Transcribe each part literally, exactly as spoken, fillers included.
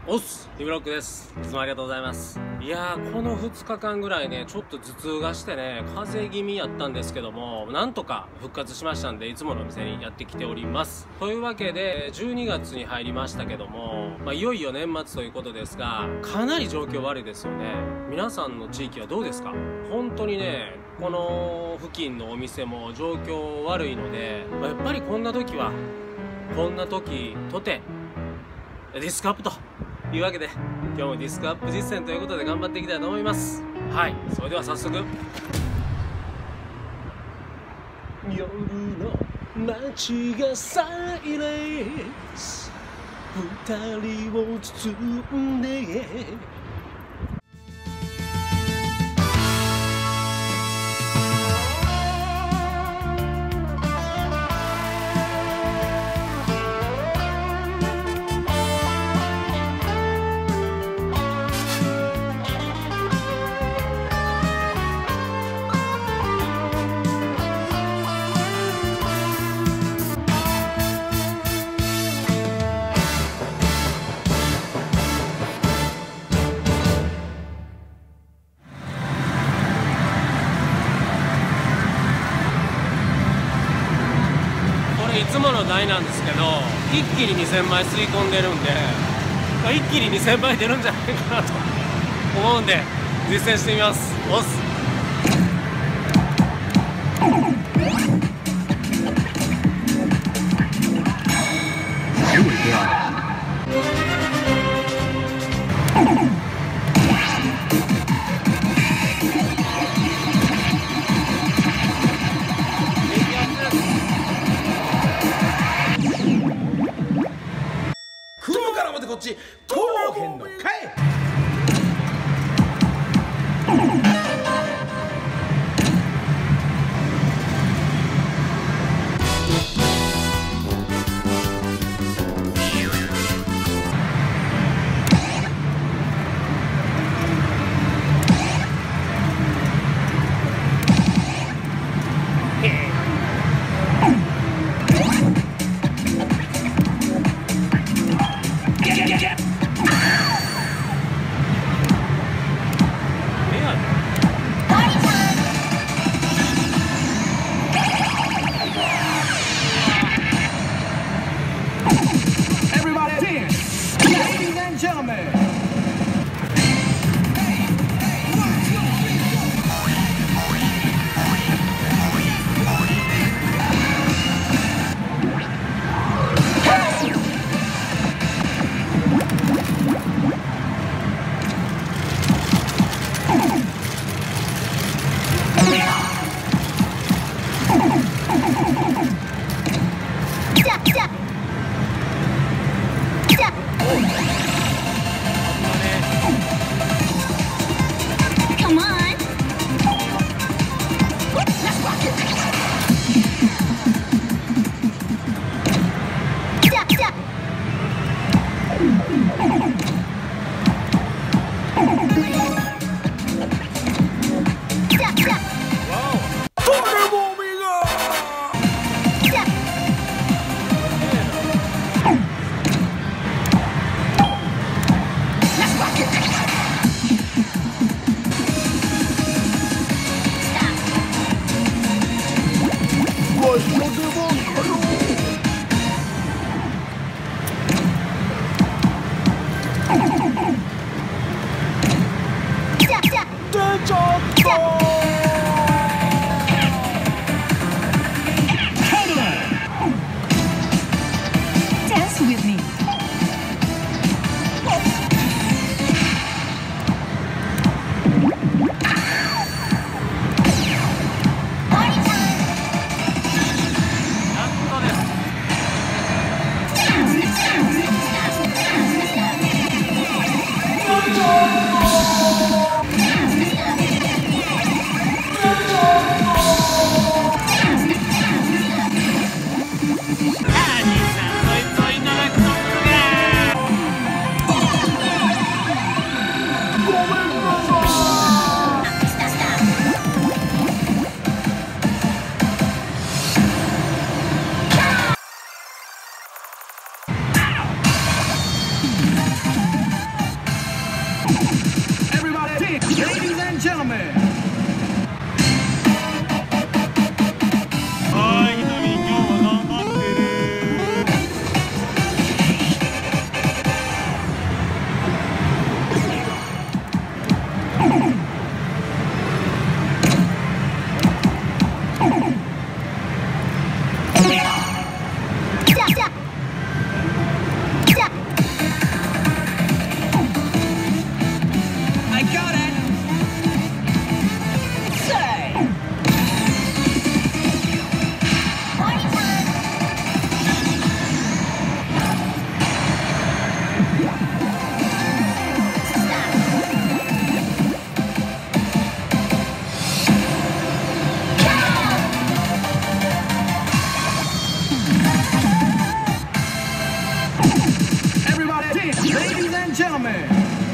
おっす、リブロックです。いつもありがとうございます。いやー、このふつかかんぐらいね、ちょっと頭痛がしてね、風邪気味やったんですけども、なんとか復活しましたんで、いつものお店にやってきております。というわけで、じゅうにがつに入りましたけども、まあ、いよいよ年末ということですが、かなり状況悪いですよね。皆さんの地域はどうですか？本当にね、この付近のお店も状況悪いので、まあ、やっぱりこんな時は、こんな時とて、ディスクアップというわけで、今日もディスクアップ実践ということで頑張っていきたいと思います。はい、それでは早速、夜の街がサイレンス、二人を包んでいつもの台なんですけど、一気ににせんまい吸い込んでるんで、まあ、一気ににせんまい出るんじゃないかなと思うんで実践してみます。おっす。 こっちこうへんのかい。 and gentlemen. はい、ひとみ今日は頑張ってる。 I got it. Say. Everybody dance, ladies and gentlemen.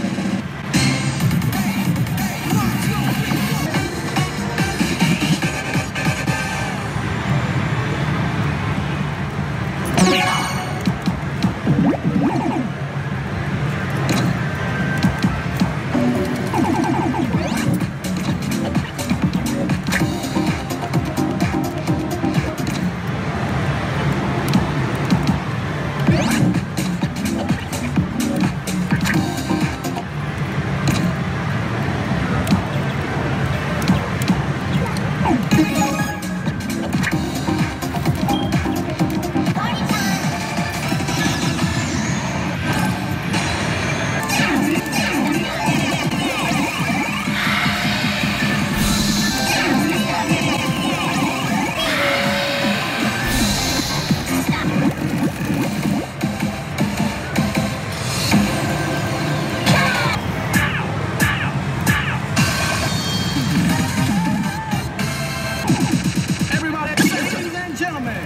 Everybody, ladies and gentlemen.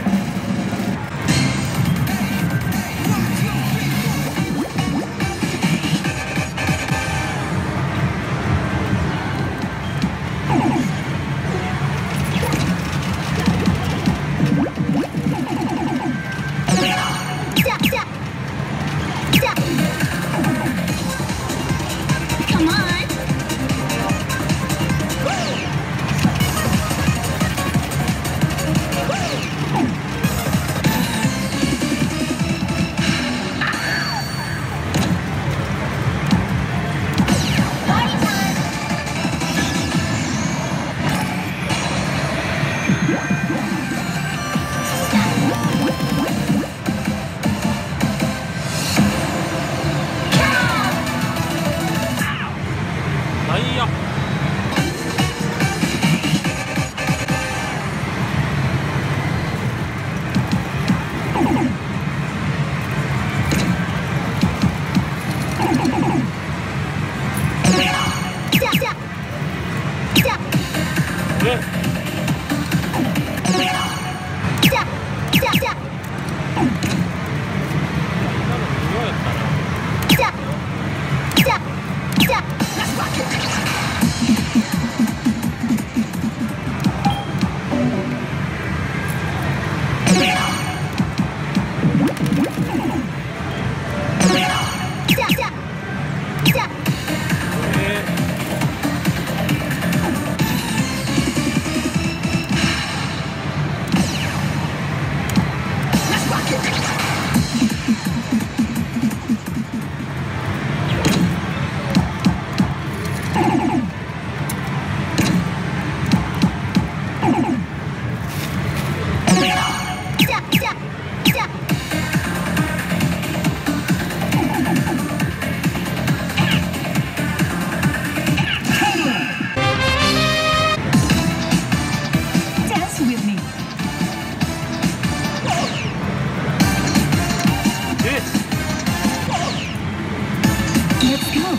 Come on. はいよ。え Dance with me. Let's go.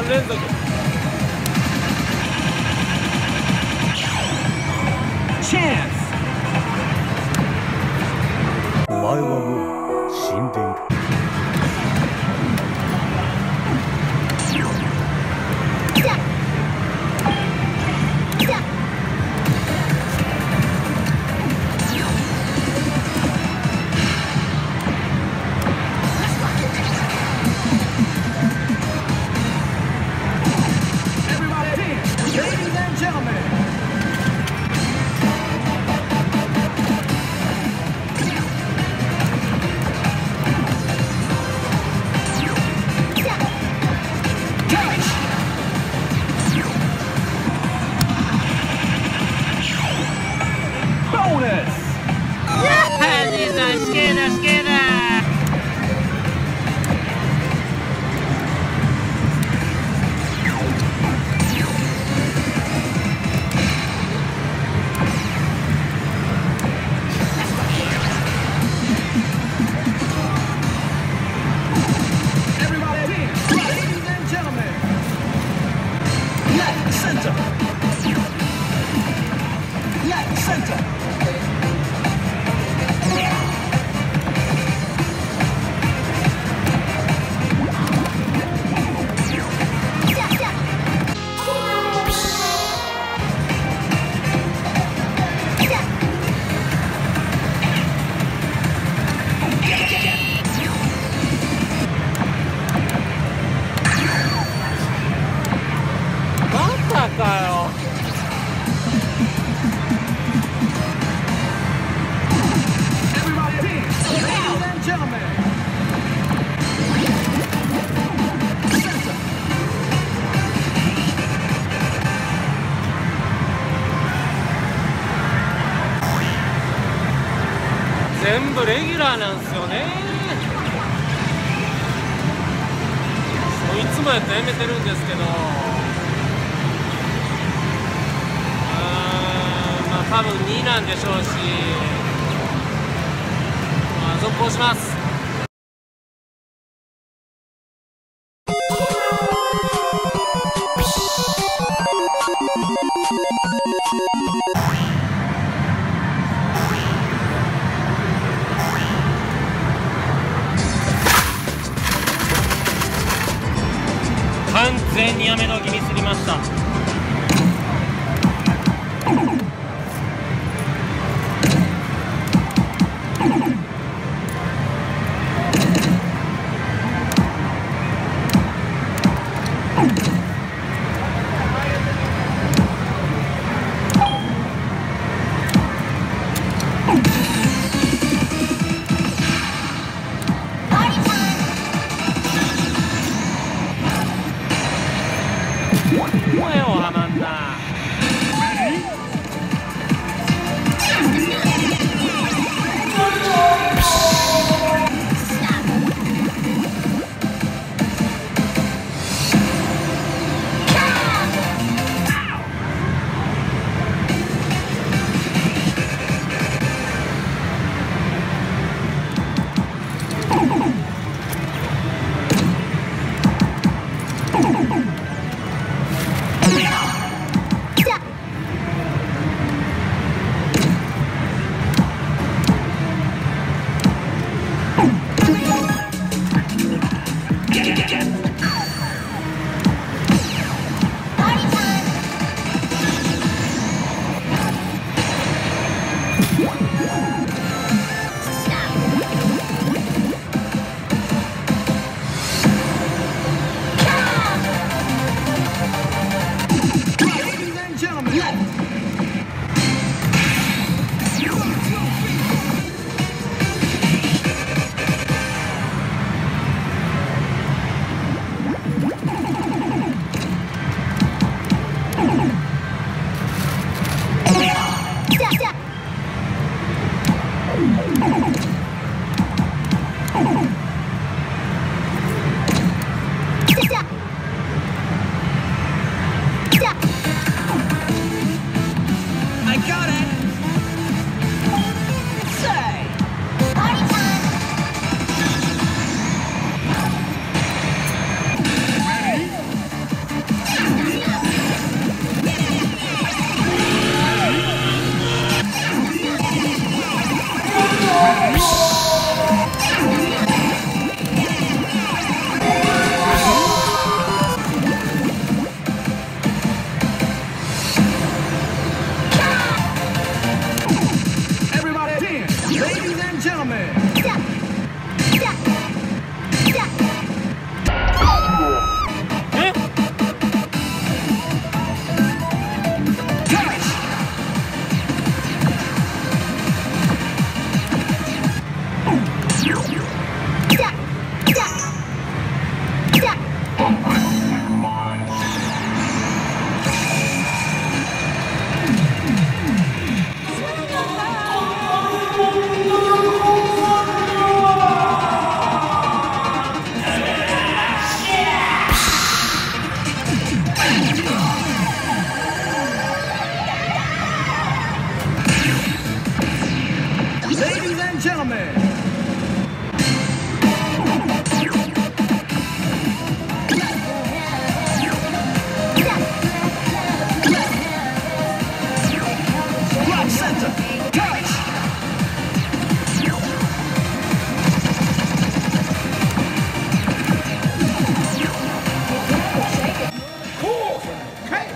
ん連続。 Chance. お前はもう死んでいる。 Everybody dance. Ladies and gentlemen. Bonus. 兄さん死刑だ死刑だ。 Everybody dance. Ladies and gentlemen. Left center. Left center. Everybody dance. Ladies and gentlemen. Center. 全部レギュラーなんすよね。もういつもやったらやめてるんですけど、うーん、まあ多分にいなんでしょうし、まあ続行します。完全にやめ時ミスりました。もうえ Touch. Cool. Okay.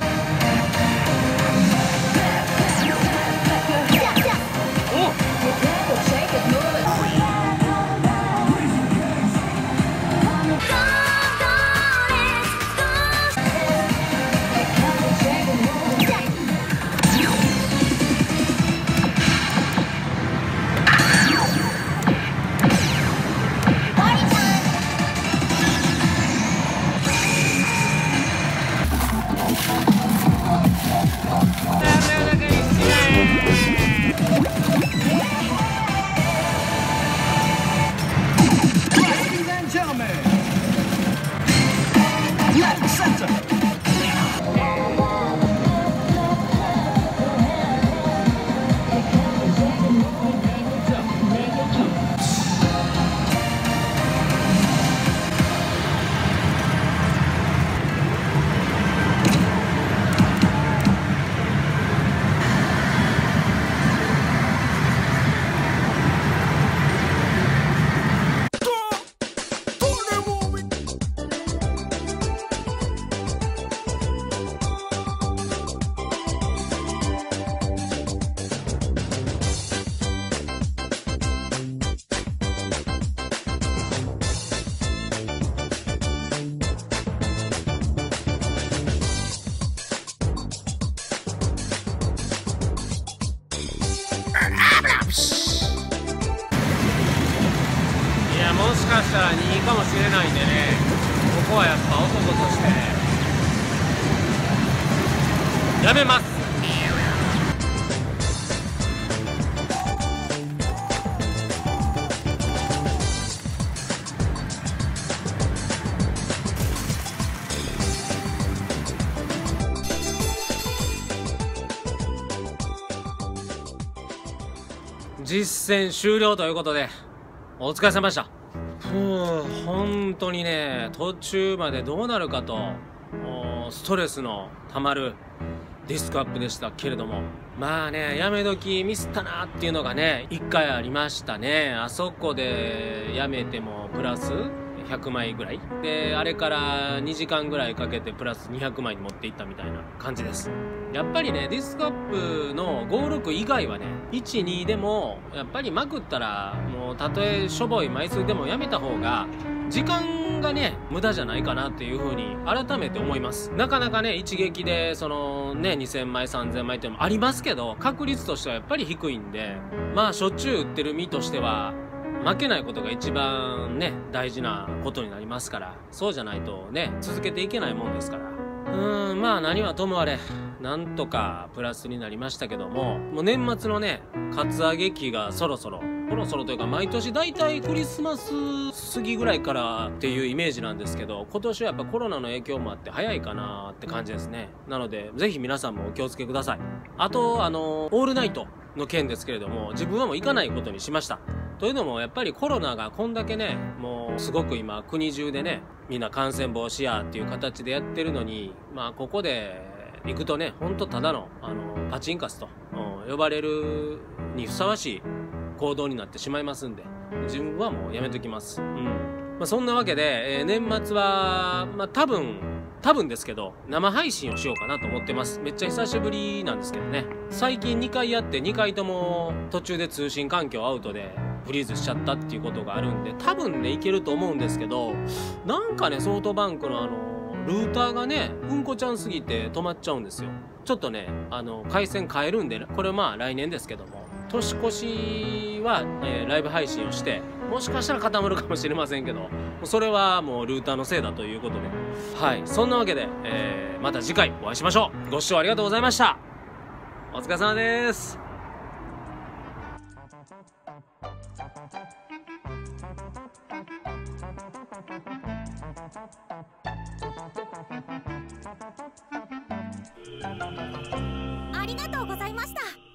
Ladies and gentlemen. Left center. いや、もしかしたらにいかもしれないんでね、ここはやっぱ男としてやめます。実戦終了ということでお疲れ様でした。ふう、本当にね、途中までどうなるかとストレスのたまるディスクアップでしたけれども、まあね、やめ時ミスったなっていうのがねいっかいありましたね。あそこでやめてもプラスひゃくまいぐらいで、あれからにじかんぐらいかけてプラスにひゃくまいに持っていったみたいな感じです。やっぱりね、ディスクアップのごじゅうろく以外はね、いち、にでもやっぱりまくったら、もうたとえしょぼい枚数でもやめた方が時間がね無駄じゃないかなっていう風に改めて思います。なかなかね一撃でそのねにせんまいさんぜんまいっていうのもありますけど、確率としてはやっぱり低いんで、まあしょっちゅう売ってる身としては負けないことが一番ね大事なことになりますから、そうじゃないとね続けていけないもんですから。うーん、まあ何はともあれなんとかプラスになりましたけども、もう年末のねカツアゲ期がそろそろそろそろというか、毎年だいたいクリスマス過ぎぐらいからっていうイメージなんですけど、今年はやっぱコロナの影響もあって早いかなって感じですね。なのでぜひ皆さんもお気をつけください。あとあのオールナイトの件ですけれども、自分はもう行かないことにしました。というのもやっぱりコロナがこんだけね、もうすごく今国中でねみんな感染防止やっていう形でやってるのに、まあここで行くとね、ほんとただのあのパチンカスと、うん、呼ばれるにふさわしい行動になってしまいますんで、自分はもうやめときます。うん。まあそんなわけで、えー、年末はまあ多分多分ですけど生配信をしようかなと思ってます。めっちゃ久しぶりなんですけどね。最近にかいやってにかいとも途中で通信環境アウトでフリーズしちゃったっていうことがあるんで、多分ねいけると思うんですけど、なんかねソフトバンクのあのルーターがねうんこちゃんすぎて止まっちゃうんですよ。ちょっとねあの回線変えるんで、これまあ来年ですけども、年越しは、えー、ライブ配信をして、もしかしたら固まるかもしれませんけど、それはもうルーターのせいだということで、はい、そんなわけで、えー、また次回お会いしましょう。ご視聴ありがとうございました。お疲れ様です。 ありがとうございました。